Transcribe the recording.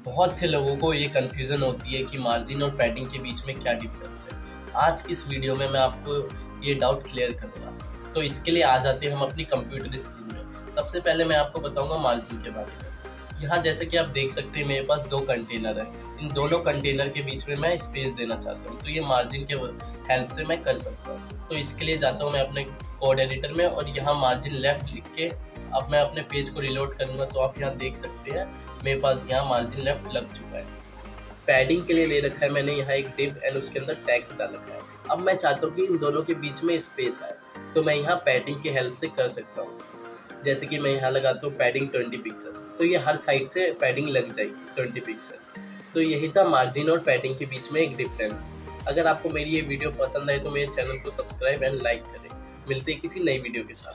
बहुत से लोगों को ये कन्फ्यूज़न होती है कि मार्जिन और पैडिंग के बीच में क्या डिफरेंस है। आज की इस वीडियो में मैं आपको ये डाउट क्लियर करूँगा। तो इसके लिए आ जाते हैं हम अपनी कंप्यूटर स्क्रीन में। सबसे पहले मैं आपको बताऊँगा मार्जिन के बारे में। यहाँ जैसे कि आप देख सकते हैं मेरे पास 2 कंटेनर हैं। इन दोनों कंटेनर के बीच में मैं स्पेस देना चाहता हूँ, तो ये मार्जिन के हेल्प से मैं कर सकता हूँ। तो इसके लिए जाता हूँ मैं अपने कोड एडिटर में और यहाँ मार्जिन लेफ्ट लिख के अब मैं अपने पेज को रिलोड करूँगा, तो आप यहाँ देख सकते हैं मेरे पास यहाँ मार्जिन लेफ्ट लग चुका है। पैडिंग के लिए ले रखा है मैंने यहाँ एक डिव एंड उसके अंदर टेक्स्ट डाल रखा है। अब मैं चाहता हूँ कि इन दोनों के बीच में स्पेस आए, तो मैं यहाँ पैडिंग की हेल्प से कर सकता हूँ। जैसे कि मैं यहाँ लगाता हूँ पैडिंग 20 पिक्सल, तो ये हर साइड से पैडिंग लग जाएगी 20 पिक्सल। तो यही था मार्जिन और पैडिंग के बीच में एक डिफरेंस। अगर आपको मेरी ये वीडियो पसंद आए तो मेरे चैनल को सब्सक्राइब एंड लाइक करें। मिलते हैं किसी नई वीडियो के साथ।